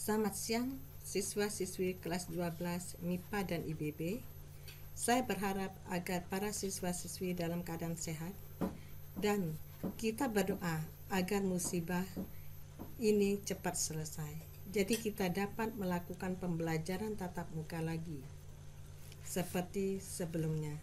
Selamat siang, siswa-siswi kelas 12 MIPA dan IBB. Saya berharap agar para siswa-siswi dalam keadaan sehat dan kita berdoa agar musibah ini cepat selesai. Jadi kita dapat melakukan pembelajaran tatap muka lagi seperti sebelumnya.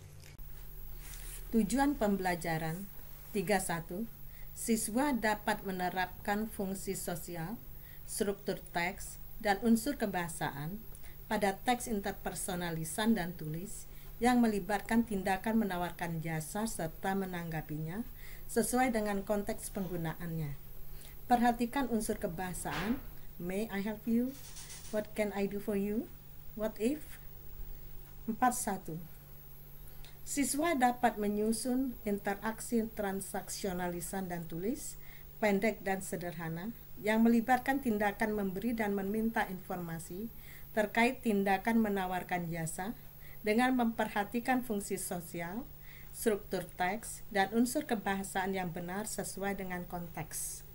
Tujuan pembelajaran 31. Siswa dapat menerapkan fungsi sosial, struktur teks, dan unsur kebahasaan pada teks interpersonal lisan dan tulis yang melibatkan tindakan menawarkan jasa serta menanggapinya sesuai dengan konteks penggunaannya. Perhatikan unsur kebahasaan. May I help you? What can I do for you? What if? 41. Siswa dapat menyusun interaksi transaksional lisan dan tulis, pendek dan sederhana, yang melibatkan tindakan memberi dan meminta informasi terkait tindakan menawarkan jasa dengan memperhatikan fungsi sosial, struktur teks, dan unsur kebahasaan yang benar sesuai dengan konteks.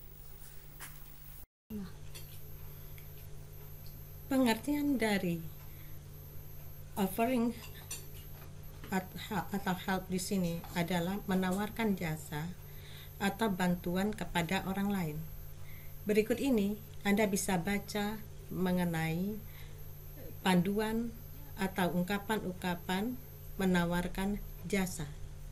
Pengertian dari offering atau help di sini adalah menawarkan jasa atau bantuan kepada orang lain. Berikut ini Anda bisa baca mengenai panduan atau ungkapan-ungkapan menawarkan jasa.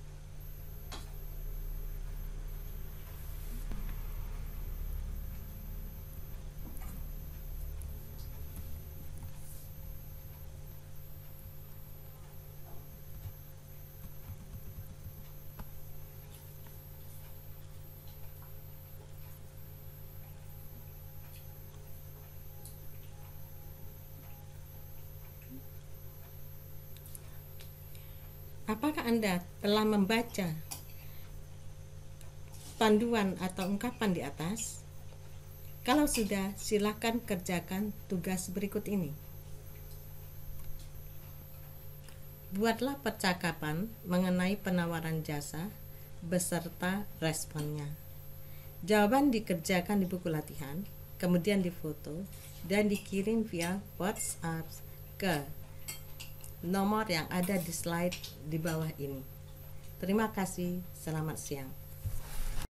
Apakah Anda telah membaca panduan atau ungkapan di atas? Kalau sudah, silakan kerjakan tugas berikut ini. Buatlah percakapan mengenai penawaran jasa beserta responnya. Jawaban dikerjakan di buku latihan, kemudian difoto dan dikirim via WhatsApp ke nomor yang ada di slide di bawah ini. Terima kasih, selamat siang.